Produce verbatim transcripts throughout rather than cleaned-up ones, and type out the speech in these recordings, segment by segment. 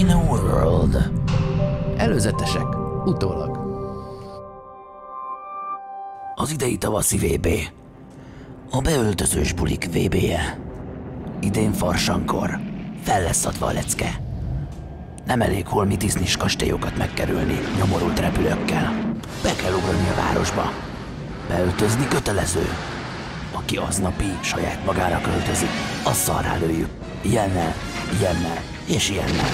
in a world. Előzetesek, utólag. Az idei tavaszi vé bé. A beöltözős bulik vé bé-je. Idén farsankor. Fel lesz adva a lecke. Nem elég holmi Disney-s kastélyokat megkerülni nyomorult repülőkkel. Be kell ugrani a városba. Beöltözni kötelező. Aki aznapi saját magára költözik, azt szarrá lőjük. Ilyennel, ilyennel és ilyennel.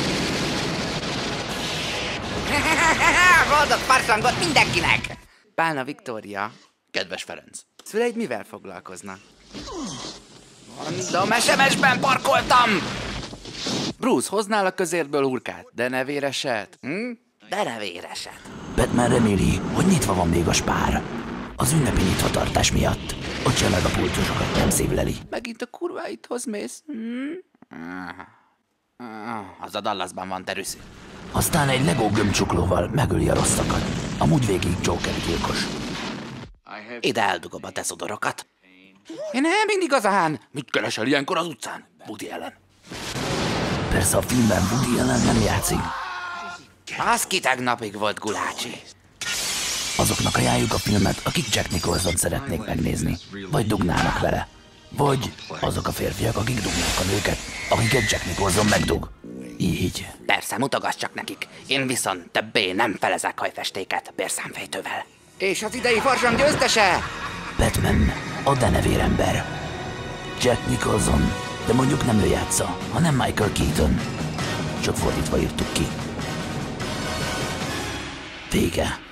Boldog farsangot mindenkinek! Pálna Viktória, Kedves Ferenc. szüleid mivel foglalkoznak? Mondom, es em es-ben parkoltam! Bruce, hoznál a közértből hurkát, de ne véreset. Hm? De ne véreset. Batman reméli, hogy nyitva van még a spár. Az ünnepi nyitvatartás miatt. Ott sem meg a pulcsosokat nem szívleli. Megint a kurváithoz mész? Hm? Az a Dallasban van terüszű. Aztán egy Lego gömbcsuklóval megöli a rosszakat. Amúgy végig Joker gyilkos. Ide eldugom a deszodorokat. Én nem mindig az a hán. Mit keresel ilyenkor az utcán? Woody Allen. Persze a filmben Woody Allen nem játszik. Az ki tegnapig volt Gulácsi. Azoknak ajánljuk a filmet, akik Jack Nicholson szeretnék megnézni. Vagy dugnának vele. Vagy azok a férfiak, akik dugnak a nőket, akiket Jack Nicholson megdug. Így. Persze, mutogass csak nekik. Én viszont többé nem felezek hajfestéket bérszámfejtővel. És az idei farsang győztese? Batman, a denevérember. Jack Nicholson, de mondjuk nem ő játsza, hanem Michael Keaton. Csak fordítva írtuk ki. Vége.